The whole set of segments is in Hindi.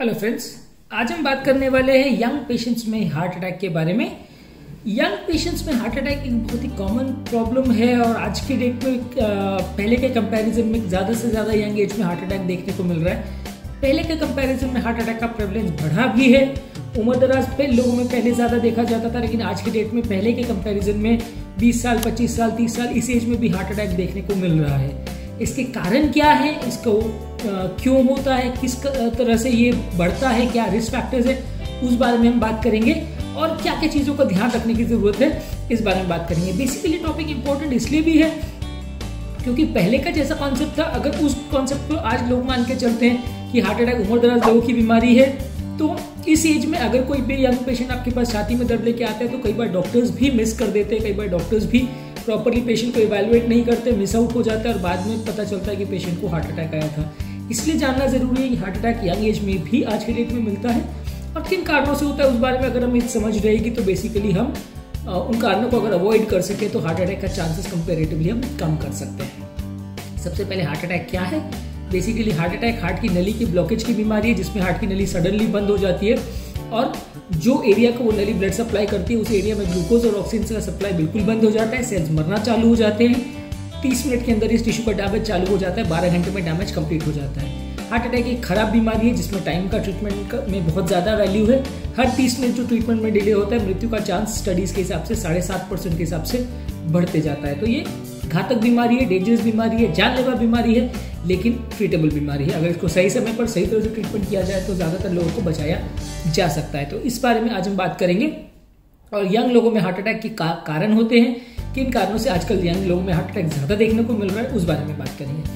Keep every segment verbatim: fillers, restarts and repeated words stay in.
हेलो फ्रेंड्स, आज हम बात करने वाले हैं यंग पेशेंट्स में हार्ट अटैक के बारे में। यंग पेशेंट्स में हार्ट अटैक एक बहुत ही कॉमन प्रॉब्लम है और आज की डेट में पहले के कंपैरिजन में ज़्यादा से ज़्यादा यंग एज में हार्ट अटैक देखने को मिल रहा है। पहले के कंपैरिजन में हार्ट अटैक का प्रेवलेंस बढ़ा भी है। उम्र दराज पे लोगों में पहले ज़्यादा देखा जाता था, लेकिन आज की डेट में पहले के कंपैरिजन में बीस साल, पच्चीस साल, तीस साल इस एज में भी हार्ट अटैक देखने को मिल रहा है। इसके कारण क्या है, इसको क्यों होता है, किस तरह से ये बढ़ता है, क्या रिस्क फैक्टर्स है, उस बारे में हम बात करेंगे और क्या क्या चीज़ों का ध्यान रखने की ज़रूरत है इस बारे में बात करेंगे। बेसिकली टॉपिक इम्पोर्टेंट इसलिए भी है क्योंकि पहले का जैसा कॉन्सेप्ट था, अगर उस कॉन्सेप्ट को आज लोग मान के चलते हैं कि हार्ट अटैक उम्र दराज लोगों की बीमारी है, तो इस एज में अगर कोई भी यंग पेशेंट आपके पास छाती में दर्द लेके आता है तो कई बार डॉक्टर्स भी मिस कर देते हैं, कई बार डॉक्टर्स भी प्रॉपरली पेशेंट को इवैल्यूएट नहीं करते, मिस आउट हो जाता है और बाद में पता चलता है कि पेशेंट को हार्ट अटैक आया था। इसलिए जानना जरूरी है कि हार्ट अटैक यंग एज में भी आज के डेट में मिलता है और किन कारणों से होता है उस बारे में अगर हम समझ रहेगी तो बेसिकली हम उन कारणों को अगर अवॉइड कर सके तो हार्ट अटैक का चांसेस कंपेरेटिवली हम कम कर सकते हैं। सबसे पहले हार्ट अटैक क्या है? बेसिकली हार्ट अटैक हार्ट की नली की ब्लॉकेज की बीमारी है जिसमें हार्ट की नली सडनली बंद हो जाती है और जो एरिया को वो नली ब्लड सप्लाई करती है उस एरिया में ग्लूकोज और ऑक्सीजन का सप्लाई बिल्कुल बंद हो जाता है, सेल्स मरना चालू हो जाते हैं। तीस मिनट के अंदर इस टिश्यू का डैमेज चालू हो जाता है, बारह घंटे में डैमेज कंप्लीट हो जाता है। हार्ट अटैक एक खराब बीमारी है जिसमें टाइम का ट्रीटमेंट में बहुत ज़्यादा वैल्यू है। हर तीस मिनट जो ट्रीटमेंट में डिले होता है, मृत्यु का चांस स्टडीज़ के हिसाब से साढ़े सात परसेंट के हिसाब से बढ़ते जाता है। तो ये घातक बीमारी है, डेंजरस बीमारी है, जानलेवा बीमारी है, लेकिन ट्रीटेबल बीमारी है। अगर इसको सही समय पर सही तरह से ट्रीटमेंट किया जाए तो ज़्यादातर लोगों को बचाया जा सकता है। तो इस बारे में आज हम बात करेंगे और यंग लोगों में हार्ट अटैक के का, कारण होते हैं, किन कारणों से आजकल यंग लोगों में हार्ट अटैक ज़्यादा देखने को मिल रहा है उस बारे में बात करेंगे।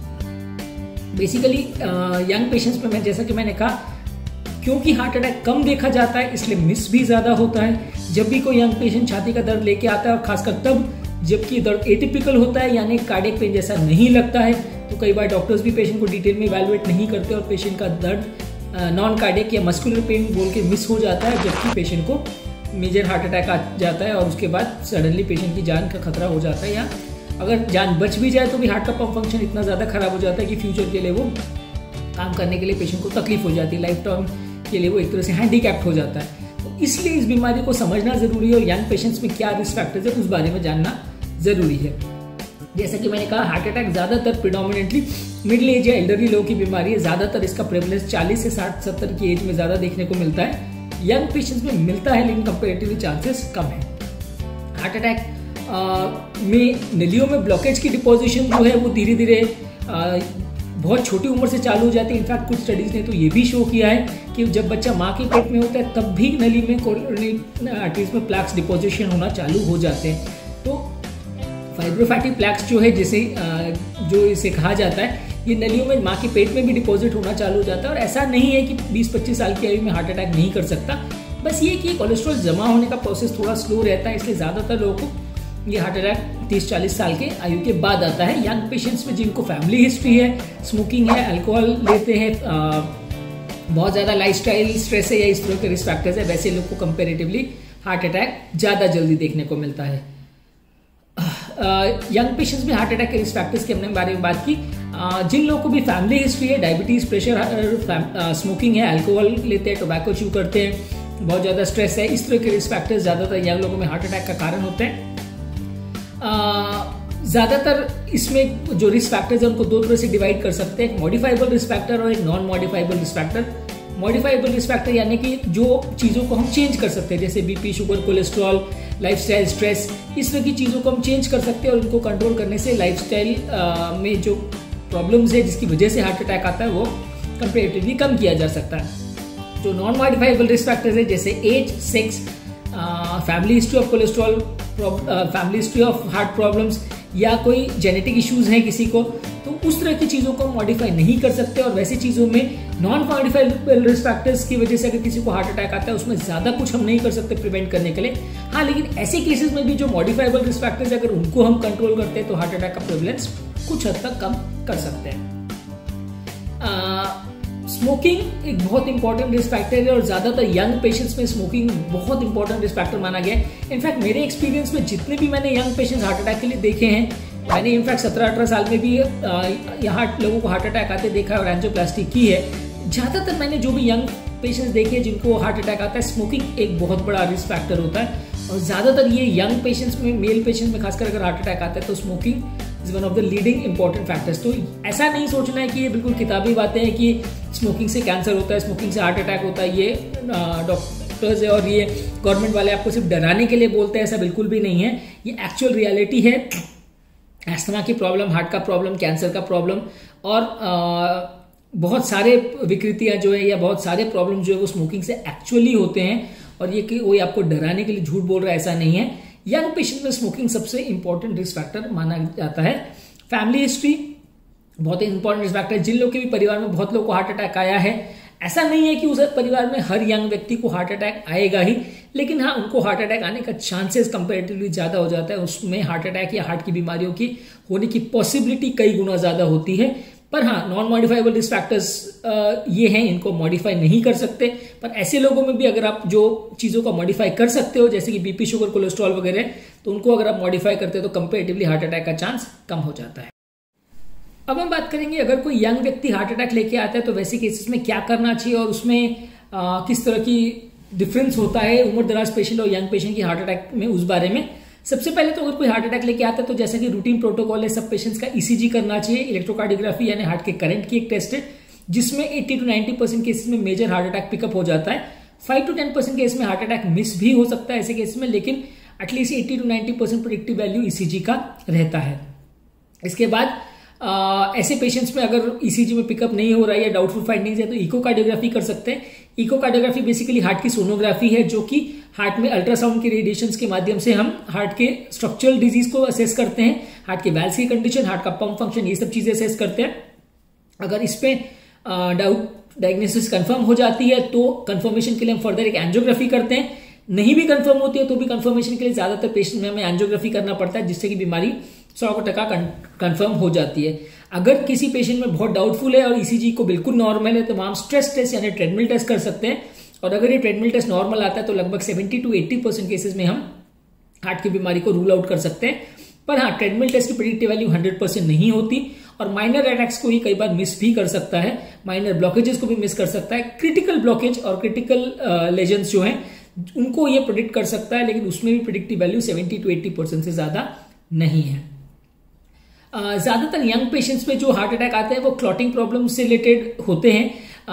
बेसिकली यंग पेशेंट्स में मैं जैसा कि मैंने कहा, क्योंकि हार्ट अटैक कम देखा जाता है इसलिए मिस भी ज़्यादा होता है। जब भी कोई यंग पेशेंट छाती का दर्द लेके आता है और खासकर तब जबकि दर्द एटिपिकल होता है यानी कार्डियक पेन जैसा नहीं लगता है, तो कई बार डॉक्टर्स भी पेशेंट को डिटेल में इवैल्यूएट नहीं करते और पेशेंट का दर्द नॉन कार्डियक या मस्कुलर पेन बोल के मिस हो जाता है, जबकि पेशेंट को मेजर हार्ट अटैक आ जाता है और उसके बाद सडनली पेशेंट की जान का खतरा हो जाता है, या अगर जान बच भी जाए तो भी हार्ट का पंप फंक्शन इतना ज़्यादा खराब हो जाता है कि फ्यूचर के लिए वो काम करने के लिए पेशेंट को तकलीफ हो जाती है, लाइफ टाइम के लिए वो एक तरह से हैंडीकैप्ड हो जाता है। तो इसलिए इस बीमारी को समझना जरूरी है और यंग पेशेंट्स में क्या रिस्क फैक्टर्स है उस बारे में जानना जरूरी है। जैसा कि मैंने कहा, हार्ट अटैक ज्यादातर प्रिडोमिनेटली मिडिल एज या एल्डरली लोगों की बीमारी है। ज्यादातर इसका प्रेवलेंस चालीस से साठ सत्तर की एज में ज्यादा देखने को मिलता है। यंग पेशेंट्स में मिलता है लेकिन कंपेरेटिवली चांसेस कम है। हार्ट अटैक में नलियों में ब्लॉकेज की डिपोजिशन जो है वो धीरे धीरे बहुत छोटी उम्र से चालू हो जाती है। इनफैक्ट कुछ स्टडीज ने तो ये भी शो किया है कि जब बच्चा माँ के पेट में होता है तब भी नली में कोरोनरी आर्टरीज में प्लैक्स डिपोजिशन होना चालू हो जाते हैं। तो फाइब्रोफैटी प्लैक्स जो है जिसे जो इसे कहा जाता है, ये नलियों में माँ के पेट में भी डिपॉजिट होना चालू हो जाता है। और ऐसा नहीं है कि बीस पच्चीस साल की आयु में हार्ट अटैक नहीं कर सकता, बस ये कि कोलेस्ट्रॉल जमा होने का प्रोसेस थोड़ा स्लो रहता है, इसलिए ज़्यादातर लोगों को ये हार्ट अटैक तीस चालीस साल के आयु के बाद आता है। यंग पेशेंट्स में जिनको फैमिली हिस्ट्री है, स्मोकिंग है, अल्कोहल लेते हैं, बहुत ज़्यादा लाइफस्टाइल स्ट्रेस है या इस तरह के रिस्क फैक्टर्स है, वैसे लोग को कंपेरेटिवली हार्ट अटैक ज़्यादा जल्दी देखने को मिलता है। यंग पेशेंट्स में हार्ट अटैक के रिस्क फैक्टर्स के हमने बारे में बात की। uh, जिन लोगों को भी फैमिली हिस्ट्री है, डायबिटीज, प्रेशर, स्मोकिंग है, अल्कोहल लेते हैं, टोबैको च्यू करते हैं, बहुत ज़्यादा स्ट्रेस है, इस तरह के रिस्क फैक्टर्स ज़्यादातर यंग लोगों में हार्ट अटैक का कारण होते हैं। ज़्यादातर इसमें जो रिस्क फैक्टर्स है उनको दो तरह से डिवाइड कर सकते हैं, एक मॉडिफाइबल रिस्क फैक्टर और एक non modifiable risk factor. Modifiable risk factor यानी कि जो चीज़ों को हम चेंज कर सकते हैं, जैसे BP, sugar, cholesterol, lifestyle, stress, इस तरह की चीज़ों को हम चेंज कर सकते हैं और उनको कंट्रोल करने से लाइफस्टाइल में जो प्रॉब्लम्स है जिसकी वजह से हार्ट अटैक आता है वो कंपेरेटिवली कम किया जा सकता है। जो नॉन मॉडिफाइबल रिस्क फैक्टर्स है जैसे age, sex, family history of cholesterol, family history of heart problems या कोई जेनेटिक इश्यूज हैं किसी को, तो उस तरह की चीज़ों को मॉडिफाई नहीं कर सकते। और वैसी चीज़ों में नॉन मॉडिफाइबल रिस्क फैक्टर्स की वजह से अगर किसी को हार्ट अटैक आता है उसमें ज़्यादा कुछ हम नहीं कर सकते प्रिवेंट करने के लिए। हाँ, लेकिन ऐसे केसेस में भी जो मॉडिफाइबल रिस्क फैक्टर्स अगर उनको हम कंट्रोल करते हैं तो हार्ट अटैक का प्रेवलेंस कुछ हद तक कम कर सकते हैं। स्मोकिंग एक बहुत इंपॉर्टेंट रिस्क फैक्टर है और ज्यादातर यंग पेशेंट्स में स्मोकिंग बहुत इंपॉर्टेंट रिस्क फैक्टर माना गया है। इनफैक्ट मेरे एक्सपीरियंस में जितने भी मैंने यंग पेशेंट्स हार्ट अटैक के लिए देखे हैं, मैंने इनफैक्ट सत्रह अठारह साल में भी यहाँ लोगों को हार्ट अटैक आते देखा है और एंजियोप्लास्टी की है। ज़्यादातर मैंने जो भी यंग पेशेंट्स देखे हैं जिनको हार्ट अटैक आता है, स्मोकिंग एक बहुत बड़ा रिस्क फैक्टर होता है। और ज़्यादातर ये यंग पेशेंट्स में, मेल पेशेंट्स में खासकर अगर हार्ट अटैक आता है तो smoking is one of the leading important factors. तो ऐसा नहीं सोचना है कि ये बिल्कुल किताबी बातें हैं कि स्मोकिंग से कैंसर होता है, स्मोकिंग से हार्ट अटैक होता है, ये डॉक्टर्स है और ये गवर्नमेंट वाले आपको सिर्फ डराने के लिए बोलते हैं, ऐसा बिल्कुल भी नहीं है। ये एक्चुअल रियलिटी है। अस्थमा की प्रॉब्लम, हार्ट का प्रॉब्लम, कैंसर का प्रॉब्लम और आ, बहुत सारे विकृतियां जो है या बहुत सारे प्रॉब्लम जो है वो स्मोकिंग से एक्चुअली होते हैं। और ये कि कोई आपको डराने के लिए झूठ बोल रहा है, ऐसा नहीं है। यंग पेशेंट में स्मोकिंग सबसे इंपॉर्टेंट रिस्क फैक्टर माना जाता है। फैमिली हिस्ट्री बहुत ही इंपॉर्टेंट रिस्क फैक्टर है। जिन लोग के भी परिवार में बहुत लोग को हार्ट अटैक आया है, ऐसा नहीं है कि उस परिवार में हर यंग व्यक्ति को हार्ट अटैक आएगा ही, लेकिन हाँ उनको हार्ट अटैक आने का चांसेस कंपैरेटिवली ज्यादा हो जाता है। उसमें हार्ट अटैक या हार्ट की बीमारियों की होने की पॉसिबिलिटी कई गुना ज्यादा होती है। पर हाँ, नॉन मॉडिफाइबल रिस्क फैक्टर्स ये हैं, इनको मॉडिफाई नहीं कर सकते। पर ऐसे लोगों में भी अगर आप जो चीजों को मॉडिफाई कर सकते हो, जैसे कि बीपी, शुगर, कोलेस्ट्रॉल वगैरह, तो उनको अगर आप मॉडिफाई करते हो तो कंपैरेटिवली हार्ट अटैक का चांस कम हो जाता है। अब हम बात करेंगे अगर कोई यंग व्यक्ति हार्ट अटैक लेके आता है तो वैसे केसेस में क्या करना चाहिए और उसमें आ, किस तरह की डिफरेंस होता है उम्र दराज पेशेंट और यंग पेशेंट की हार्ट अटैक में, उस बारे में। सबसे पहले तो अगर कोई हार्ट अटैक लेके आता है तो जैसा कि रूटीन प्रोटोकॉल है, सब पेशेंट्स का ईसीजी करना चाहिए। इलेक्ट्रोकार्डियोग्राफी यानी हार्ट के करंट की एक टेस्ट है जिसमें अस्सी टू नब्बे परसेंट केसेस में मेजर हार्ट अटैक पिकअप हो जाता है। Five to ten percent case में हार्ट अटैक मिस भी हो सकता है ऐसे केस में, लेकिन एटलीस्ट अस्सी टू नब्बे परसेंट प्रेडिक्टिव वैल्यू ईसीजी का रहता है। इसके बाद आ, ऐसे पेशेंट्स में अगर ईसीजी में पिकअप नहीं हो रहा है या डाउटफुल फाइंडिंग्स है तो इकोकार्डियोग्राफी कर सकते हैं। इकोकार्डियोग्राफी बेसिकली हार्ट की सोनोग्राफी है जो कि हार्ट में अल्ट्रासाउंड के रेडिएशंस के माध्यम से हम हार्ट के स्ट्रक्चरल डिजीज को असेस करते हैं, हार्ट के वैल्व्स की कंडीशन, हार्ट का पंप फंक्शन, ये सब चीजें असेस करते हैं। अगर इस पे डाउट डायग्नोसिस कंफर्म हो जाती है तो कंफर्मेशन के लिए हम फर्दर एक एंजियोग्राफी करते हैं। नहीं भी कंफर्म होती है तो भी कंफर्मेशन के लिए ज्यादातर पेशेंट में हमें एंजियोग्राफी करना पड़ता है, जिससे कि बीमारी सौ टका कंफर्म हो जाती है। अगर किसी पेशेंट में बहुत डाउटफुल है और ईसीजी को बिल्कुल नॉर्मल है तो हम स्ट्रेस टेस्ट यानी ट्रेडमिल टेस्ट कर सकते हैं। और अगर ये ट्रेडमिल टेस्ट नॉर्मल आता है तो लगभग seventy to eighty percent cases में हम हार्ट की बीमारी को रूल आउट कर सकते हैं। पर हाँ, ट्रेडमिल टेस्ट की प्रेडिक्टिव वैल्यू हंड्रेड परसेंट नहीं होती और माइनर अटैक्स को ही कई बार मिस भी कर सकता है, माइनर ब्लॉकेजेस को भी मिस कर सकता है। क्रिटिकल ब्लॉकेज और क्रिटिकल लेजन्स जो हैं उनको ये प्रेडिक्ट कर सकता है, लेकिन उसमें भी predictive value seventy to eighty percent से ज्यादा नहीं है। ज्यादातर यंग पेशेंट्स में जो हार्ट अटैक आते हैं वो क्लॉटिंग प्रॉब्लम से रिलेटेड होते हैं।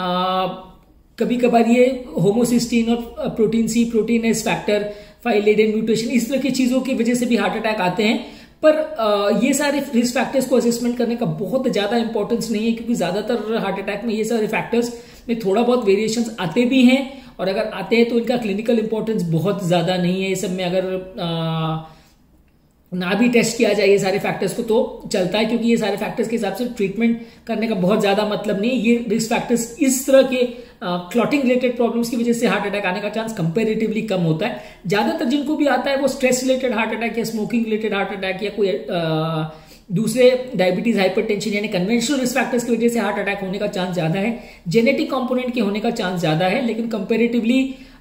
कभी कभार ये होमोसिस्टीन और protein C, protein S factor, five Leiden mutation, इस तरह की चीजों की वजह से भी हार्ट अटैक आते हैं। पर आ, ये सारे रिस्क फैक्टर्स को असेसमेंट करने का बहुत ज्यादा इंपॉर्टेंस नहीं है, क्योंकि ज्यादातर हार्ट अटैक में ये सारे फैक्टर्स में थोड़ा बहुत वेरिएशंस आते भी हैं और अगर आते हैं तो इनका क्लिनिकल इंपॉर्टेंस बहुत ज्यादा नहीं है। ये सब में अगर आ, ना भी टेस्ट किया जाए ये सारे फैक्टर्स को तो चलता है, क्योंकि ये सारे फैक्टर्स के हिसाब से ट्रीटमेंट करने का बहुत ज्यादा मतलब नहीं है। ये रिस्क फैक्टर्स इस तरह के क्लॉटिंग रिलेटेड प्रॉब्लम्स की वजह से हार्ट अटैक आने का चांस कंपैरेटिवली कम होता है। ज्यादातर जिनको भी आता है वो स्ट्रेस रिलेटेड हार्ट अटैक या स्मोकिंग रिलेटेड हार्ट अटैक या कोई आ, दूसरे डायबिटीज, हाइपरटेंशन यानी कन्वेंशनल रिस्क फैक्टर्स की वजह से हार्ट अटैक होने का चांस ज्यादा है। जेनेटिक कंपोनेंट के होने का चांस ज्यादा है, लेकिन कंपैरेटिवली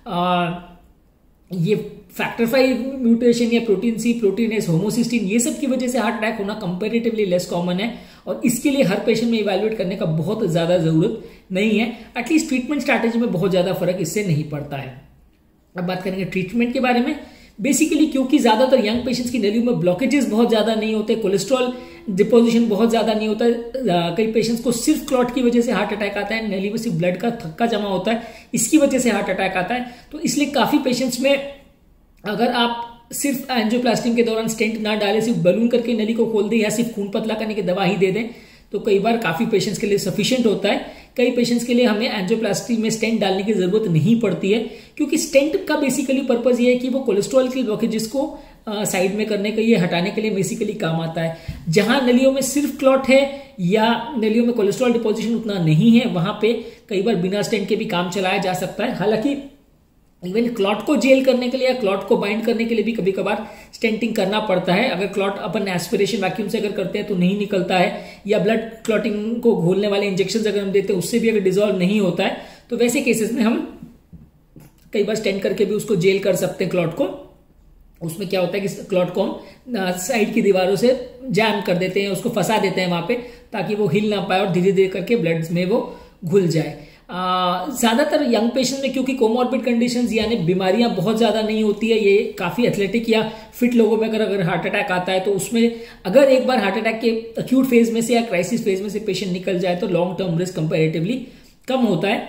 ये फैक्टर फाइव म्यूटेशन या protein C, protein S, homocysteine, ये सब की वजह से हार्ट अटैक होना कंपैरेटिवली लेस कॉमन है और इसके लिए हर पेशेंट में इवैल्यूएट करने का बहुत ज्यादा जरूरत नहीं है। एटलीस्ट ट्रीटमेंट स्ट्रैटेजी में बहुत ज्यादा फर्क इससे नहीं पड़ता है। अब बात करेंगे ट्रीटमेंट के बारे में। बेसिकली क्योंकि ज्यादातर यंग पेशेंट्स की नलियों में ब्लॉकेजेस बहुत ज्यादा नहीं होते, कोलेस्ट्रॉल डिपोजिशन बहुत ज्यादा नहीं होता, कई पेशेंट्स को सिर्फ क्लॉट की वजह से हार्ट अटैक आता है, नली में सिर्फ ब्लड का थक्का जमा होता है, इसकी वजह से हार्ट अटैक आता है। तो इसलिए काफी पेशेंट्स में अगर आप सिर्फ एंजियोप्लास्टी के दौरान स्टेंट ना डालें, सिर्फ बलून करके नली को खोल दें या सिर्फ खून पतला करने की दवा ही दे दें तो कई बार काफी पेशेंट्स के लिए सफिशिएंट होता है। कई पेशेंट्स के लिए हमें एंजियोप्लास्टी में स्टेंट डालने की जरूरत नहीं पड़ती है, क्योंकि स्टेंट का बेसिकली पर्पज ये है कि वो कोलेस्ट्रॉल के ब्लॉकेजेस को साइड में करने के लिए, हटाने के लिए बेसिकली काम आता है। जहां नलियों में सिर्फ क्लॉट है या नलियों में कोलेस्ट्रॉल डिपोजिशन उतना नहीं है, वहां पे कई बार बिना स्टेंट के भी काम चलाया जा सकता है। हालांकि इवन क्लॉट को जेल करने के लिए या क्लॉट को बाइंड करने के लिए भी कभी कभार स्टेंटिंग करना पड़ता है। अगर क्लॉट अपन एस्पिरेशन वैक्यूम से अगर करते हैं तो नहीं निकलता है, या ब्लड क्लॉटिंग को घोलने वाले इंजेक्शन अगर हम देते हैं उससे भी अगर डिजोल्व नहीं होता है तो वैसे केसेस में हम कई बार स्टेंट करके भी उसको जेल कर सकते हैं क्लॉट को। उसमें क्या होता है कि क्लॉट को हम साइड की दीवारों से जैम कर देते हैं, उसको फंसा देते हैं वहां पे, ताकि वो हिल ना पाए और धीरे धीरे करके ब्लड में वो घुल जाए। ज़्यादातर यंग पेशेंट में क्योंकि कोमॉर्बिड कंडीशंस यानी बीमारियां बहुत ज़्यादा नहीं होती है, ये काफ़ी एथलेटिक या फिट लोगों में अगर अगर हार्ट अटैक आता है तो उसमें अगर एक बार हार्ट अटैक के अक्यूट फेज में से या क्राइसिस फेज में से पेशेंट निकल जाए तो लॉन्ग टर्म रिस्क कंपेरेटिवली कम होता है।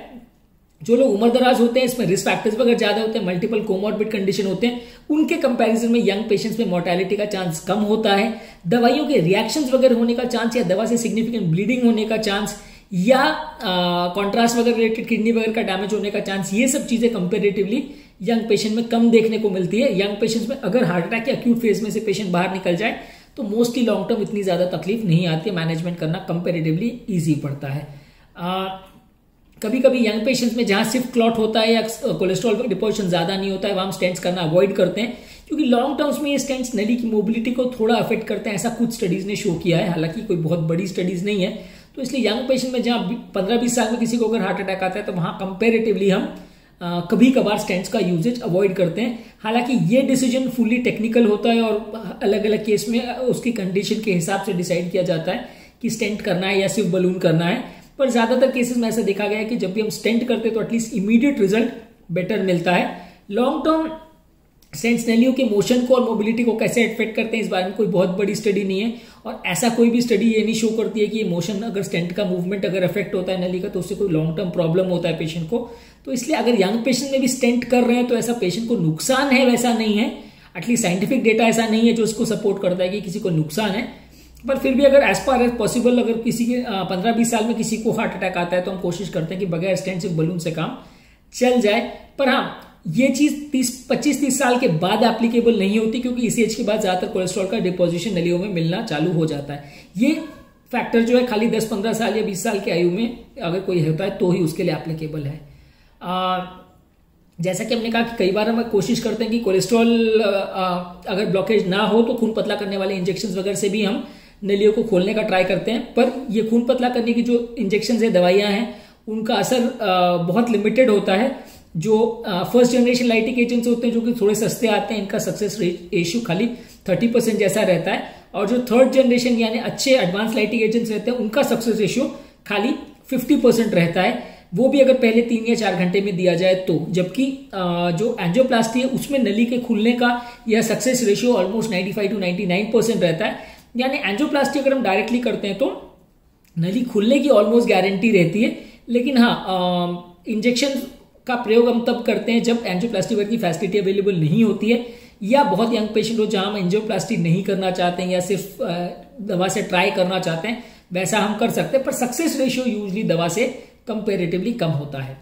जो लोग उम्र दराज होते हैं इसमें रिस्क फैक्टर्स वगैरह ज्यादा होते हैं, मल्टीपल कोमॉर्बिड कंडीशन होते हैं, उनके कंपैरिजन में यंग पेशेंट्स में मोर्टेलिटी का चांस कम होता है। दवाइयों के रिएक्शंस वगैरह होने का चांस या दवा से सिग्निफिकेंट ब्लीडिंग होने का चांस या कॉन्ट्रास्ट वगैरह रिलेटेड किडनी वगैरह का डैमेज होने का चांस, ये सब चीजें कंपेरेटिवली यंग पेशेंट में कम देखने को मिलती है। यंग पेशेंट्स में अगर हार्ट अटैक के अक्यूट फेज में से पेशेंट बाहर निकल जाए तो मोस्टली लॉन्ग टर्म इतनी ज्यादा तकलीफ नहीं आती है, मैनेजमेंट करना कंपेरेटिवली ईजी पड़ता है। आ, कभी कभी यंग पेशेंट्स में जहां सिर्फ क्लॉट होता है या कोलेस्ट्रॉल का डिपोजिशन ज्यादा नहीं होता है वहां हम स्टेंट्स करना अवॉइड करते हैं, क्योंकि लॉन्ग टर्म्स में ये स्टेंट्स नली की मोबिलिटी को थोड़ा अफेक्ट करते हैं, ऐसा कुछ स्टडीज ने शो किया है, हालांकि कोई बहुत बड़ी स्टडीज नहीं है। तो इसलिए यंग पेशेंट में जहां पंद्रह बीस साल में किसी को अगर हार्ट अटैक आता है तो वहां कंपेरेटिवली हम आ, कभी कभार स्टेंट्स का यूजेज अवॉइड करते हैं। हालांकि ये डिसीजन फुली टेक्निकल होता है और अलग अलग केस में उसकी कंडीशन के हिसाब से डिसाइड किया जाता है कि स्टेंट करना है या सिर्फ बलून करना है। पर ज्यादातर केसेस में ऐसा देखा गया है कि जब भी हम स्टेंट करते हैं तो एटलीस्ट इमीडिएट रिजल्ट बेटर मिलता है। लॉन्ग टर्म स्टेंट्स नलियों के मोशन को और मोबिलिटी को कैसे इफेक्ट करते हैं इस बारे में कोई बहुत बड़ी स्टडी नहीं है, और ऐसा कोई भी स्टडी ये नहीं शो करती है कि ये मोशन अगर स्टेंट का मूवमेंट अगर अफेक्ट होता है नली का तो उससे कोई लॉन्ग टर्म प्रॉब्लम होता है पेशेंट को। तो इसलिए अगर यंग पेशेंट में भी स्टेंट कर रहे हैं तो ऐसा पेशेंट को नुकसान है वैसा नहीं है, एटलीस्ट साइंटिफिक डेटा ऐसा नहीं है जो इसको सपोर्ट करता है कि किसी को नुकसान है। पर फिर भी अगर एज पार एज पॉसिबल अगर किसी के पंद्रह बीस साल में किसी को हार्ट अटैक आता है तो हम कोशिश करते हैं कि बगैर स्टेंट सिर्फ बलून से काम चल जाए। पर हाँ, ये चीज तीस पच्चीस तीस साल के बाद एप्लीकेबल नहीं होती, क्योंकि इस एज के बाद ज्यादातर कोलेस्ट्रॉल का डिपोजिशन नलियों में मिलना चालू हो जाता है। ये फैक्टर जो है खाली दस पंद्रह साल या बीस साल की आयु में अगर कोई होता है तो ही उसके लिए एप्लीकेबल है। आ, जैसा कि हमने कहा कि कई बार हम कोशिश करते हैं कि कोलेस्ट्रॉल अगर ब्लॉकेज ना हो तो खून पतला करने वाले इंजेक्शन वगैरह से भी हम नलियों को खोलने का ट्राई करते हैं, पर ये खून पतला करने की जो इंजेक्शन है दवाइयां हैं उनका असर आ, बहुत लिमिटेड होता है। जो फर्स्ट जनरेशन लाइटिक एजेंट्स होते हैं जो कि थोड़े सस्ते आते हैं, इनका सक्सेस रेशियो खाली थर्टी परसेंट जैसा रहता है, और जो थर्ड जनरेशन यानी अच्छे एडवांस लाइटिक एजेंट्स रहते हैं उनका सक्सेस रेशियो खाली फिफ्टी परसेंट रहता है, वो भी अगर पहले तीन या चार घंटे में दिया जाए तो। जबकि जो एंजियोप्लास्टी है उसमें नली के खुलने का यह success ratio almost ninety five to ninety nine percent रहता है। यानी एंजियोप्लास्टी अगर हम डायरेक्टली करते हैं तो नली खुलने की ऑलमोस्ट गारंटी रहती है, लेकिन हाँ इंजेक्शन का प्रयोग हम तब करते हैं जब एंजियोप्लास्टी वगैरह की फैसिलिटी अवेलेबल नहीं होती है, या बहुत यंग पेशेंट हो जहां हम एंजियोप्लास्टी नहीं करना चाहते हैं या सिर्फ दवा से ट्राई करना चाहते हैं, वैसा हम कर सकते हैं। पर सक्सेस रेशियो यूजली दवा से कंपेरेटिवली कम होता है।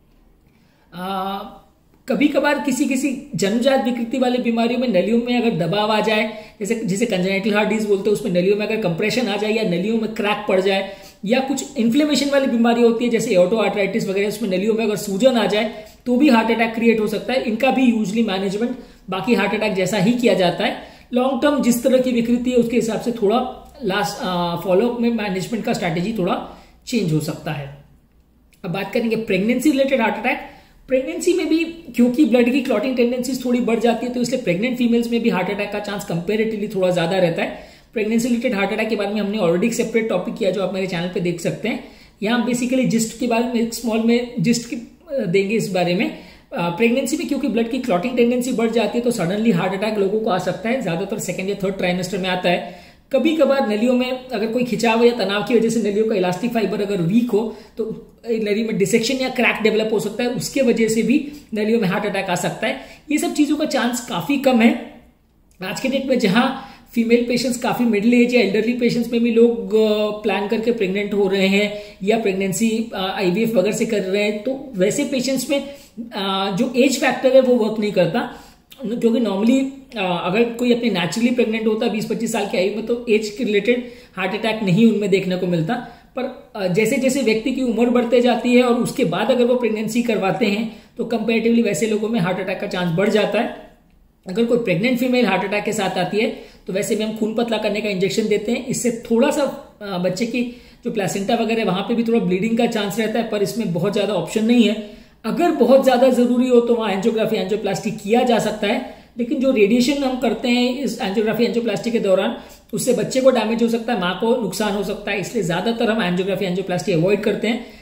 आ, कभी कभार किसी किसी जन्मजात विकृति वाली बीमारियों में नलियों में अगर दबाव आ जाए, जैसे जिसे कंजेनिटल हार्ट डिजीज बोलते हैं, उसमें नलियों में अगर कंप्रेशन आ जाए या नलियों में क्रैक पड़ जाए, या कुछ इन्फ्लेमेशन वाली बीमारी होती है जैसे एओर्टो आर्थराइटिस वगैरह, उसमें नलियों में अगर सूजन आ जाए तो भी हार्ट अटैक क्रिएट हो सकता है। इनका भी यूजली मैनेजमेंट बाकी हार्ट अटैक जैसा ही किया जाता है। लॉन्ग टर्म जिस तरह की विकृति है उसके हिसाब से थोड़ा लास्ट फॉलोअप में मैनेजमेंट का स्ट्रैटेजी थोड़ा चेंज हो सकता है। अब बात करेंगे pregnancy related heart attack. Pregnancy में भी क्योंकि ब्लड की क्लॉटिंग टेंडेंसीज थोड़ी बढ़ जाती है तो इसलिए प्रेग्नेंट फीमेल्स में भी हार्ट अटैक का चांस कंपेरेटिवली थोड़ा ज्यादा रहता है। प्रेगनेंसी रिलेटेड हार्ट अटैक के बारे में हमने ऑलरेडी एक सेपरेट टॉपिक किया जो आप मेरे चैनल पे देख सकते हैं। यहाँ बेसिकली जिस्ट के बारे में एक स्मॉल में जिस्ट देंगे इस बारे में। प्रेगनेंसी में क्योंकि ब्लड की क्लॉटिंग टेंडेंसी बढ़ जाती है तो सडनली हार्ट अटैक लोगों को आ सकता है, ज्यादातर सेकंड या थर्ड ट्राइमेस्टर में आता है। कभी कभार नलियों में अगर कोई खिंचाव या तनाव की वजह से नलियों का इलास्टिक फाइबर अगर वीक हो तो नली में डिसेक्शन या क्रैक डेवलप हो सकता है, उसके वजह से भी नलियों में हार्ट अटैक आ सकता है। ये सब चीजों का चांस काफी कम है आज के डेट में, जहां फीमेल पेशेंट्स काफी मिडिल एज या एल्डरली पेशेंट्स में भी लोग प्लान करके प्रेग्नेंट हो रहे हैं या प्रेगनेंसी आईवीएफ वगैरह से कर रहे हैं, तो वैसे पेशेंट्स में जो एज फैक्टर है वो वर्क नहीं करता, क्योंकि नॉर्मली अगर कोई अपने नेचुरली प्रेग्नेंट होता है बीस पच्चीस साल की आयु में तो एज के रिलेटेड हार्ट अटैक नहीं उनमें देखने को मिलता। पर जैसे जैसे व्यक्ति की उम्र बढ़ते जाती है और उसके बाद अगर वो प्रेगनेंसी करवाते हैं तो कंपेरेटिवली वैसे लोगों में हार्ट अटैक का चांस बढ़ जाता है। अगर कोई प्रेग्नेंट फीमेल हार्ट अटैक के साथ आती है तो वैसे भी हम खून पतला करने का इंजेक्शन देते हैं। इससे थोड़ा सा बच्चे की जो प्लेसेंटा वगैरह वहां पे भी थोड़ा ब्लीडिंग का चांस रहता है, पर इसमें बहुत ज्यादा ऑप्शन नहीं है। अगर बहुत ज्यादा जरूरी हो तो वहां एंजियोग्राफी एंजियोप्लास्टी किया जा सकता है, लेकिन जो रेडिएशन हम करते हैं इस एंजियोग्राफी एंजियोप्लास्टी के दौरान उससे बच्चे को डैमेज हो सकता है, माँ को नुकसान हो सकता है, इसलिए ज्यादातर हम एंजियोग्राफी एंजियोप्लास्टी अवॉइड करते हैं।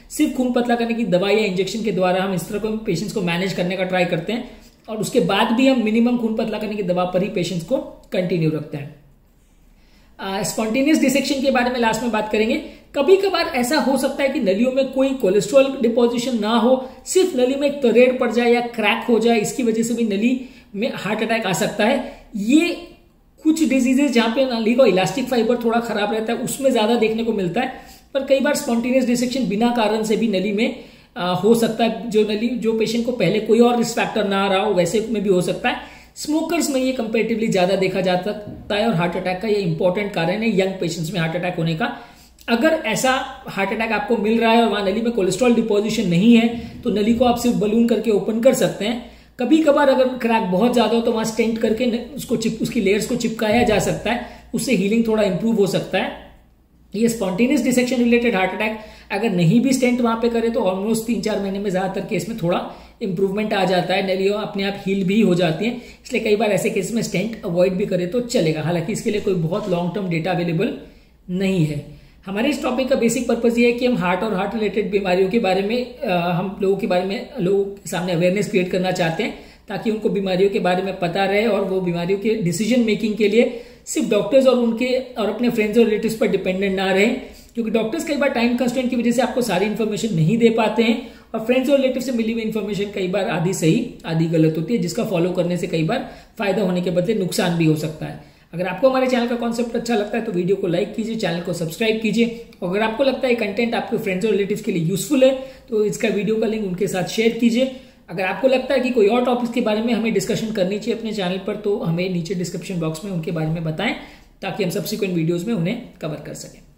सिर्फ खून पतला करने की दवाई या इंजेक्शन के द्वारा हम इस तरह को पेशेंट्स को मैनेज करने का ट्राई करते हैं और उसके बाद भी हम मिनिमम खून पतला करने की दवा पर ही पेशेंट्स को कंटिन्यू रखते हैं। स्पॉन्टेनियस डिसेक्शन के बारे में लास्ट में बात करेंगे। कभी कभार ऐसा हो सकता है कि नलियों में कोई कोलेस्ट्रॉल डिपोजिशन ना हो, सिर्फ नली में एक तरेड़ पड़ जाए या क्रैक हो जाए, इसकी वजह से भी नली में हार्ट अटैक आ सकता है। ये कुछ डिजीजेस जहां पे नली का इलास्टिक फाइबर थोड़ा खराब रहता है उसमें ज्यादा देखने को मिलता है, पर कई बार स्पॉन्टेनियस डिसेक्शन बिना कारण से भी नली में आ, हो सकता है। जो नली जो पेशेंट को पहले कोई और रिस्क फैक्टर ना आ रहा हो वैसे में भी हो सकता है। स्मोकर्स में ये कंपेरेटिवली ज्यादा देखा जा सकता है और हार्ट अटैक का ये इंपॉर्टेंट कारण है यंग पेशेंट्स में हार्ट अटैक होने का। अगर ऐसा हार्ट अटैक आपको मिल रहा है और वहां नली में कोलेस्ट्रॉल डिपोजिशन नहीं है तो नली को आप सिर्फ बलून करके ओपन कर सकते हैं। कभी कभार अगर क्रैक बहुत ज्यादा हो तो वहां स्टेंट करके उसको चिप उसकी लेयर्स को चिपकाया जा सकता है, उससे हीलिंग थोड़ा इंप्रूव हो सकता है। ये spontaneous dissection related heart attack अगर नहीं भी स्टेंट वहां पे करे तो ऑलमोस्ट तीन चार महीने में ज्यादातर केस में थोड़ा इंप्रूवमेंट आ जाता है, नलियां अपने आप हील भी हो जाती हैं। इसलिए कई बार ऐसे केस में स्टेंट अवॉइड भी करे तो चलेगा, हालांकि इसके लिए कोई बहुत लॉन्ग टर्म डेटा अवेलेबल नहीं है। हमारे इस टॉपिक का बेसिक पर्पज ये है कि हम हार्ट और हार्ट रिलेटेड बीमारियों के बारे में आ, हम लोगों के बारे में लोगों के सामने अवेयरनेस क्रिएट करना चाहते हैं ताकि उनको बीमारियों के बारे में पता रहे और वो बीमारियों के डिसीजन मेकिंग के लिए सिर्फ डॉक्टर्स और उनके और अपने फ्रेंड्स और रिलेटिव्स पर डिपेंडेंट ना रहे, क्योंकि डॉक्टर्स कई बार टाइम कंस्ट्रेंट की वजह से आपको सारी इन्फॉर्मेशन नहीं दे पाते हैं और फ्रेंड्स और रिलेटिव से मिली हुई इन्फॉर्मेशन कई बार आधी सही आधी गलत होती है, जिसका फॉलो करने से कई बार फायदा होने के बदले नुकसान भी हो सकता है। अगर आपको हमारे चैनल का कॉन्सेप्ट अच्छा लगता है तो वीडियो को लाइक कीजिए, चैनल को सब्सक्राइब कीजिए। अगर आपको लगता है कंटेंट आपके फ्रेंड्स और रिलेटिव्स के लिए यूजफुल है तो इसका वीडियो का लिंक उनके साथ शेयर कीजिए। अगर आपको लगता है कि कोई और टॉपिक्स के बारे में हमें डिस्कशन करनी चाहिए अपने चैनल पर तो हमें नीचे डिस्क्रिप्शन बॉक्स में उनके बारे में बताएं ताकि हम सब्सिक्वेंट वीडियोस में उन्हें कवर कर सकें।